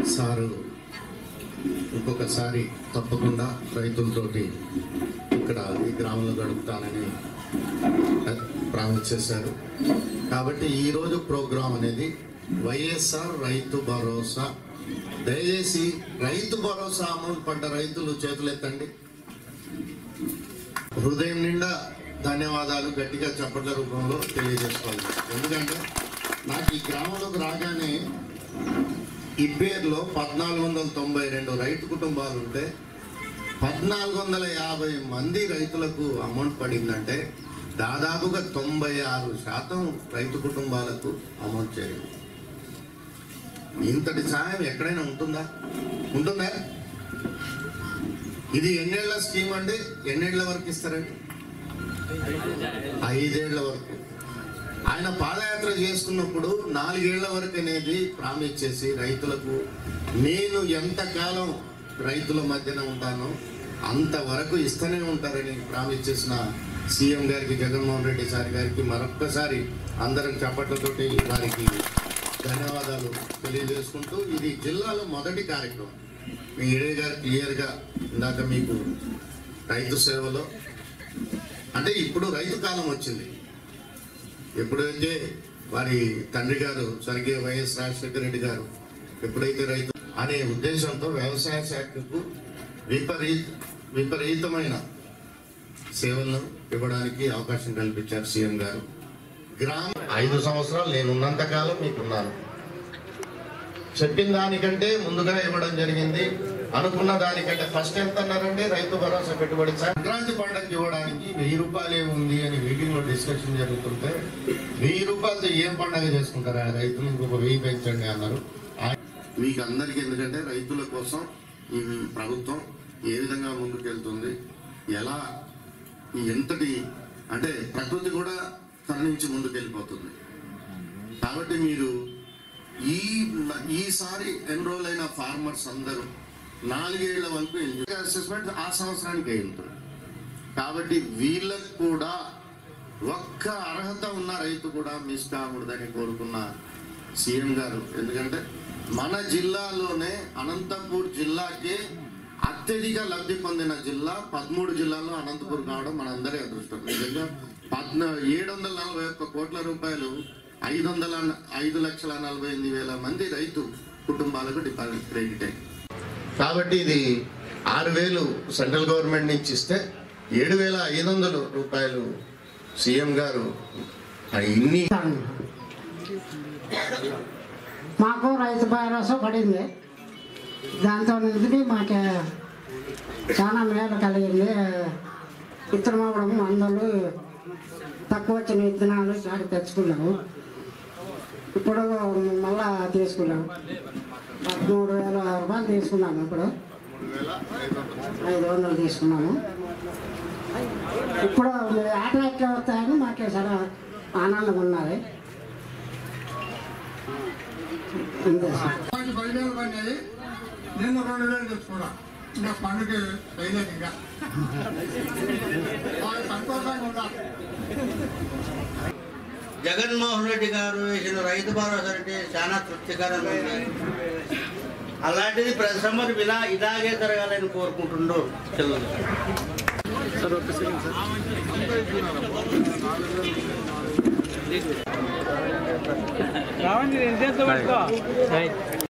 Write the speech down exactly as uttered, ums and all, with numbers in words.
Sir ఇంకొకసారి తప్పకుండా రైతులతోటి ఇక్కడ ఈ గ్రామంలో గడుపుతానని ప్రామిస్ చేశారు. కాబట్టి ఈరోజు ప్రోగ్రాం అనేది వైఎస్ఆర్ రైతు భరోసా. దయచేసి రైతు భరోసా అమౌంట్ పడ్డ రైతులు చేతులెత్తండి. హృదయం నిండా ధన్యవాదాలు గట్టిగా చప్పట్ల రూపంలో తెలియజేసుకోవాలి. ఎందుకంటే నాకు ఈ గ్రామంలోకి రాగానే ఇబ్బేర్లో పద్నాలుగు వందల తొంభై రెండు రైతు కుటుంబాలు ఉంటే పద్నాలుగు వందల యాభై మంది రైతులకు అమౌంట్ పడిందంటే దాదాపుగా తొంభై ఆరు శాతం రైతు కుటుంబాలకు అమౌంట్ చేరింది. ఇంతటి సాయం ఎక్కడైనా ఉంటుందా? ఉంటుందా? ఇది ఎన్నేళ్ల స్కీమ్ అండి? ఎన్నేళ్ల వరకు ఇస్తారండి? ఐదేళ్ల వరకు. ఆయన పాదయాత్ర చేసుకున్నప్పుడు నాలుగేళ్ల వరకు అనేది ప్రామిస్ చేసి రైతులకు నేను ఎంతకాలం రైతుల మధ్యన ఉంటానో అంతవరకు ఇస్తూనే ఉంటారని ప్రామిస్ చేసిన సీఎం గారికి, జగన్మోహన్ రెడ్డి సార్ గారికి మరొక్కసారి అందరం చప్పట్లతోటి వారికి ధన్యవాదాలు తెలియజేసుకుంటూ, ఇది జిల్లాలో మొదటి కార్యక్రమం. మీ ఈడే గారు క్లియర్గా ఇందాక మీకు రైతు సేవలో అంటే ఇప్పుడు రైతు కాలం వచ్చింది. ఎప్పుడైతే వారి తండ్రి గారు స్వర్గీయ వైఎస్ రాజశేఖర రెడ్డి గారు ఎప్పుడైతే రైతు అనే ఉద్దేశంతో వ్యవసాయ శాఖకు విపరీత విపరీతమైన సేవలను ఇవ్వడానికి అవకాశం కల్పించారు సీఎం గారు. గ్రామ ఐదు సంవత్సరాలు నేను ఉన్నంత కాలం మీకున్నాను. చెప్పిన దానికంటే ముందుగా ఇవ్వడం జరిగింది. అనుకున్న దానికంటే ఫస్ట్ ఎంత అన్నారంటే రైతు భరోసా పెట్టుబడి సంక్రాంతి పండుగకి ఇవ్వడానికి వెయ్యి రూపాయలే ఉంది అని మీటింగ్ లో డిస్కషన్ జరుగుతుంటే వెయ్యి రూపాయలతో ఏం పండుగ చేసుకుంటారు ఆ రైతులు, ఇంకొక వెయ్యి పెంచండి అన్నారు. మీకు అందరికీ ఎందుకంటే రైతుల కోసం ఈ ప్రభుత్వం ఏ విధంగా ముందుకెళ్తుంది, ఎలా ఎంతటి అంటే ప్రకృతి కూడా తరలించి ముందుకెళ్ళిపోతుంది. కాబట్టి మీరు ఈ ఈసారి ఎన్రోల్ అయిన ఫార్మర్స్ అందరూ నాలుగేళ్ల వరకు అసెస్మెంట్ ఆ సంవత్సరానికి అయి ఉంటుంది. కాబట్టి వీళ్ళకు కూడా ఒక్క అర్హత ఉన్న రైతు కూడా మిస్ కాకూడదని కోరుకున్న సీఎం గారు. ఎందుకంటే మన జిల్లాలోనే అనంతపూర్ జిల్లాకే అత్యధిక లబ్ధి పొందిన జిల్లా పదమూడు జిల్లాల్లో అనంతపూర్ కావడం మనందరి అదృష్టం. నిజంగా పద్నా ఏడు వందల నలభై ఒక్క కోట్ల రూపాయలు ఐదు వందల ఐదు లక్షల నలభై ఎనిమిది వేల మంది రైతు కుటుంబాలకు డిపాజిట్ క్రెడిట్ అయ్యింది. కాబట్టి ఇది ఆరు వేలు సెంట్రల్ గవర్నమెంట్ నుంచి ఇస్తే ఏడు వేల ఐదు వందల రూపాయలు సీఎం గారు ఇన్ని. మాకు రైతు భరోసా పడింది. దాంతో నుంచి మాకు చాలా మేలు కలిగింది. విత్తనం అవ్వడం, మందులు తక్కువ వచ్చిన విత్తనాలు చాలా తెచ్చుకున్నాము. ఇప్పుడు మళ్ళా తీసుకున్నాము పదమూడు వేల రూపాయలు తీసుకున్నాము. ఇప్పుడు ఐదు వందలు తీసుకున్నాము. ఇప్పుడు ఆటలు ఎట్లా వస్తాయని మాకు చాలా ఆనందంగా ఉన్నది. పదివేలు పడినాయి, నిన్న రెండు వేలు తెచ్చుకున్నా. ఇంకా పండుగ వేయలేదు. ఇంకా సంతోషంగా ఉండాలి. జగన్మోహన్ రెడ్డి గారు వేసిన రైతు భరోసా అంటే చాలా తృప్తికరంగా ఉంది. అలాంటిది ప్రతి సంవత్సరం ఇలా ఇలాగే జరగాలని కోరుకుంటుండో చెల్లెలు. రావండి.